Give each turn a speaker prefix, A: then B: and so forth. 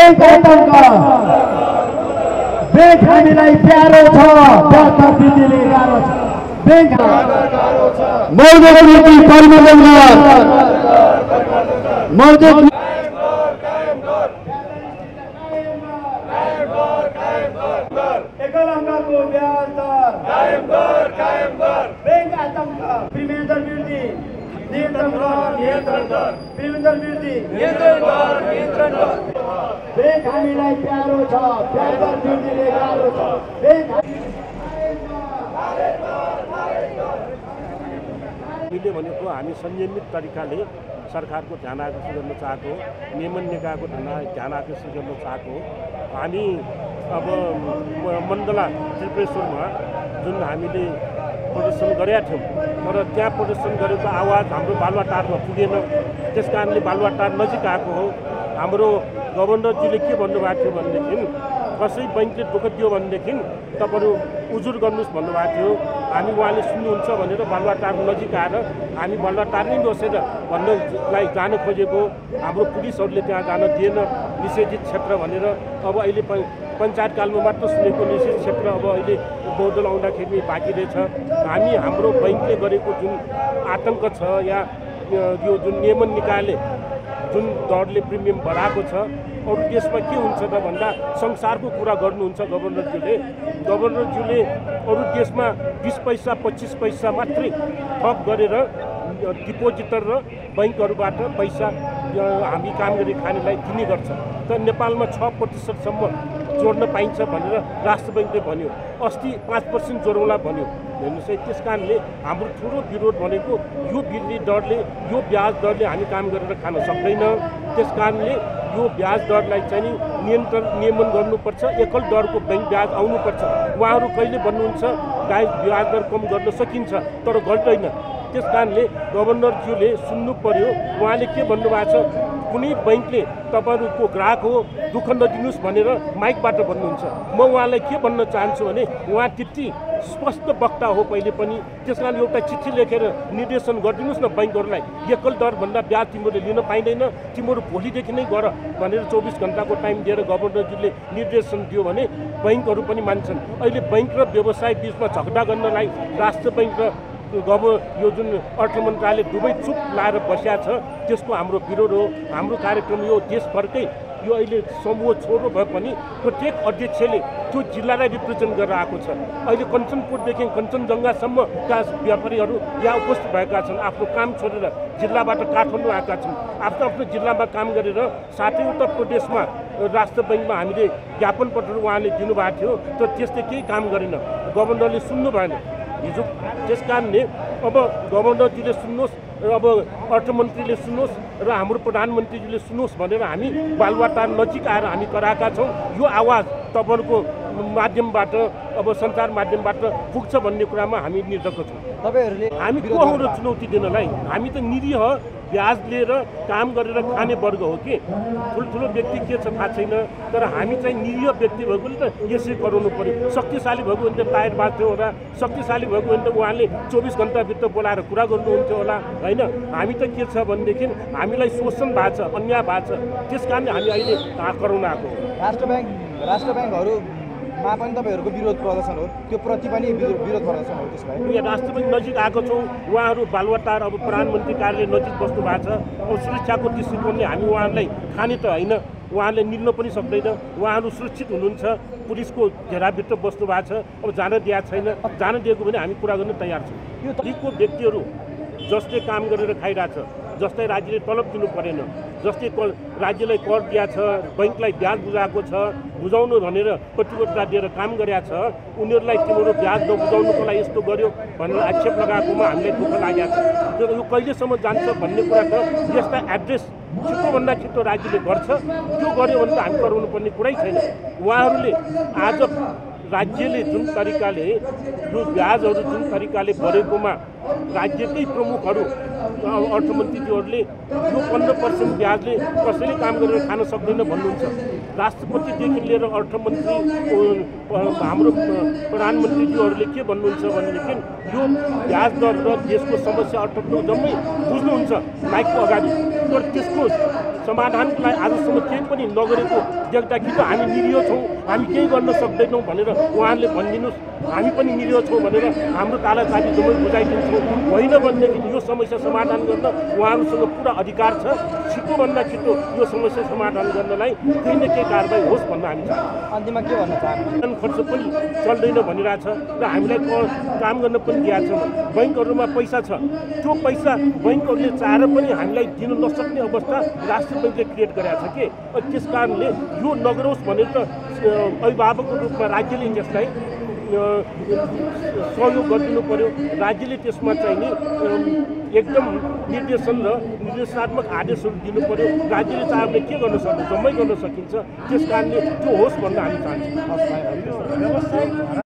A: Bank आतंक bank हामीलाई प्यारो छ व्याज वृद्धिले गाह्रो छ बैंक मौद्रिक नीति परिवर्तन मौद्रिक एकल अङ्कको ब्याज दर कायम गर बैंक आतंक प्रिमेन्टर वृद्धि नियन्त्रण गर प्रिमेन्टर वृद्धि नियन्त्रण गर बैंक हामीलाई प्यारो छ ब्याज दर वृद्धिले गाह्रो छ बैंक
B: हामीले भनेको हामी संयमित तरिकाले सरकारको ध्यान आकर्षण गर्न चाहेको नियमन निकायको ध्यान आकर्षण गर्न चाहेको हामी अब मण्डला त्रिपुरेश्वरमा जुन हामीले प्रदर्शन गरेका थियौँ तर त्यहाँ प्रदर्शन गरेको आवाज हाम्रो बालुवाटारमा पुगेन त्यस कारणले बालुवाटार नजिक आएको हो हाम्रो गभर्नरजीले के भन्नुभएको थियो भनेदेखि कसै बैंकले दुःख दियो भनेदेखि तपाईहरु उजुर गर्नुस् भन्नुभएको थियो हामी उहाँले सुन्नुहुन्छ भनेर बालुवाटार नजिक आएर हामी बालुवाटार नै बसेर भन्नलाई जान खोजेको हाम्रो पुलिसहरूले त्यहाँ जान दिएन निषेधित क्षेत्र भनेर अब अहिले पञ्चायत कालमा मात्र सुनेको निषेधित क्षेत्र अब अहिले बौद्धल आउँदाखेरि बाँकी रहेछ हामी हाम्रो बैंकले गरेको जुन आतंक छ या यो जुन नियमन निकायले जुन दरले प्रिमियम बढाएको छ अरू देशमा के हुन्छ त भन्दा संसारको कुरा गर्नुहुन्छ गभर्नरज्यूले अरू देशमा 20 पैसा 25 पैसा मात्रै थप गरेर डिपोजिटर र बैंकहरूबाट पैसा हामी काम गरी खानेलाई दिने गर्छ तर नेपालमा 6% सम्म जोड्न पाइन्छ भनेर राष्ट्र बैंकले भन्यो अस्ति 5% जोडौँला भन्यो हेर्नुस् है त्यस कारणले हाम्रो ठुलो विरोध भनेको यो वृद्धि दरले यो ब्याज दरले हामी काम गरेर खान सक्दैन त्यस कारणले यो ब्याज दरलाई चाहिँ नियमन गर्नुपर्छ एकल दरको बैंक ब्याज आउनुपर्छ उहाँहरू कहिले भन्नुहुन्छ ब्याज दर कम गर्न सकिन्छ तर गर्दैन त्यस कारणले गभर्नरज्यूले सुन्नु पर्यो उहाँले के भन्नुभएको छ कुनै बैंकले तपाईहरुको ग्राहक हो दुःख नदिनुस् भनेर माइकबाट भन्नुहुन्छ म उहाँलाई के भन्न चाहन्छु भने उहाँ त्यति स्पष्ट वक्ता हो पहिले पनि त्यसकारण एउटा चिठी लेखेर निर्देशन गरिदिनुस् न बैंकहरुलाई एकल दर भन्दा ब्याज तिमीले लिन पाइदैन तिमीहरु भोलिदेखि नै गर भनेर 24 घण्टाको टाइम दिएर गभर्नरज्यूले निर्देशन दियो भने बैंकहरु पनि मान्छन् अहिले बैंक र व्यवसाय बीचमा झगडा गर्नलाई राष्ट्र बैंक र यो जुन अर्थ मन्त्रालय दुवै चुप लाएर बस्या छ त्यसको हाम्रो विरोध हो हाम्रो कार्यक्रम यो देशभरकै यो अहिले समूह छोरो भए पनि प्रत्येक अध्यक्षले त्यो जिल्लालाई रिप्रेजेन्ट गरेर आएको छ अहिले कञ्चनपुरदेखि कञ्चनजङ्घासम्म का व्यापारीहरू यहाँ उपस्थित भएका छन् आफ्नो काम छोडेर जिल्लाबाट काठमाडौँ आएका छन् आफ्नो आफ्नो जिल्लामा काम गरेर साथै उत्तर प्रदेशमा राष्ट्र बैंकमा हामीले ज्ञापन पत्रहरू उहाँले दिनुभएको थियो तर त्यसले केही काम गरेन गभर्नरले सुन्नु भएन हिजो त्यस कारणले अब गभर्नरजीले सुन्नुहोस् र अब अर्थमन्त्रीले सुन्नुहोस् र हाम्रो प्रधानमन्त्रीजीले सुन्नुहोस् भनेर हामी बालुवाटार नजिक आएर हामी कराएका छौँ यो आवाज तपाईहरुको माध्यमबाट अब सञ्चार माध्यमबाट पुग्छ भन्ने कुरामा हामी निर्धक्क छौँ तपाईहरुले हामी को हौ र चुनौती दिनलाई हामी त निरीह ब्याज लिएर काम गरेर खाने वर्ग हो कि ठुल्ठुलो व्यक्ति के छ थाहा छैन तर हामी चाहिँ निरीह व्यक्ति भएकोले त यसै गराउनु पर्यो शक्तिशाली भएको भने त टायर बाँच्थ्यो होला शक्तिशाली भएको भने त उहाँले 24 घण्टाभित्र बोलाएर कुरा गर्नुहुन्थ्यो होला होइन हामी त के छ भनेदेखि हामीलाई शोषण भएको छ अन्याय भएको छ त्यस कारणले हामी अहिले कराउन आएको
C: राष्ट्र बैंकहरुमा पनि तपाईहरुको विरोध प्रदर्शन हो त्यो प्रति पनि विरोध प्रदर्शन हो त्यसलाई
B: यहाँ राष्ट्र बैंक नजिक आएको छौँ उहाँहरू बालुवाटार अब प्रधानमन्त्री कार्यालय नजिक बस्नु भएको छ अब सुरक्षाको दृष्टिकोणले हामी उहाँहरूलाई खाने त होइन उहाँले निल्न पनि सक्दैन उहाँहरू सुरक्षित हुनुहुन्छ पुलिसको घेराभित्र बस्नु भएको छ अब जान दिएको छैन जान दिएको भने हामी कुरा गर्न तयार छौँ यो तरिको व्यक्तिहरू जसले काम गरेर खाइरहेछ जस्तै राज्यले तलब दिनु परेन जस्तै राज्यलाई कर दिया छ बैंकलाई ब्याज बुझाएको छ बुझाउनु भनेर प्रतिबद्धता दिएर काम गरेका छ उनीहरूलाई तिम्रो ब्याज नबुझाउनुको लागि यस्तो गर्यो भनेर आक्षेप लगाएकोमा हामीलाई दुःख लागेको छ तर यो कहिलेसम्म जान्छ भन्ने कुरा त यस्ता एड्रेस छिटोभन्दा छिटो राज्यले गर्छ त्यो गर्यो भने त हामी गराउनु पर्ने कुरै छैन उहाँहरूले आज राज्यले जुन तरिकाले यो ब्याजहरू जुन तरिकाले बढेकोमा राज्यकै प्रमुखहरू अर्थमन्त्रीज्यूहरूले यो 15% ब्याजले कसैले काम गरेर खान सक्दैन भन्नुहुन्छ। राष्ट्रपतिदेखि लिएर अर्थमन्त्री हाम्रो प्रधानमन्त्रीज्यूहरूले के भन्नुहुन्छ भनेदेखि यो ब्याज दर र देशको समस्या अर्थको जम्मै बुझ्नुहुन्छ माइकको अगाडि, तर त्यसको समाधानको लागि आजसम्म केही पनि नगरेको देख्दा कि त हामी निरीह छौँ, हामी केही गर्न सक्दैनौँ भनेर उहाँहरूले भनिदिनुहोस्, हामी पनि निरीह छौँ भनेर हाम्रो तालाचाबी जम्मै बुझाइदिन्छौँ। होइन भनेदेखि यो समस्या समाधान गर्न उहाँहरूसँग पुरा अधिकार छ। छिटोभन्दा छिटो यो समस्या समाधान गर्नलाई केही न केही कारबाही होस् भन्न हामी चाहन्छौँ।
C: अन्तिममा के भन्न चाहनुहुन्छ?
B: खर्च पनि चल्दैन भनिरहेछ र हामीलाई काम गर्न पनि दिएको छ। बैङ्कहरूमा पैसा छ, त्यो पैसा बैङ्कहरूले चाहेर पनि हामीलाई दिन नसक्ने अवस्था राष्ट्र बैङ्कले क्रिएट गरेको छ कि त्यस कारणले यो नगरोस् भनेर त अभिभावकको रूपमा राज्यले त्यसलाई सहयोग गरिदिनु पर्यो। राज्यले त्यसमा चाहिँ नि एकदम निर्देशन र निर्देशात्मक आदेशहरू दिनु पर्यो। राज्यले चाहे के गर्न सक्छ, जम्मै गर्न सकिन्छ। त्यस कारणले त्यो होस् भन्न हामी चाहन्छौँ।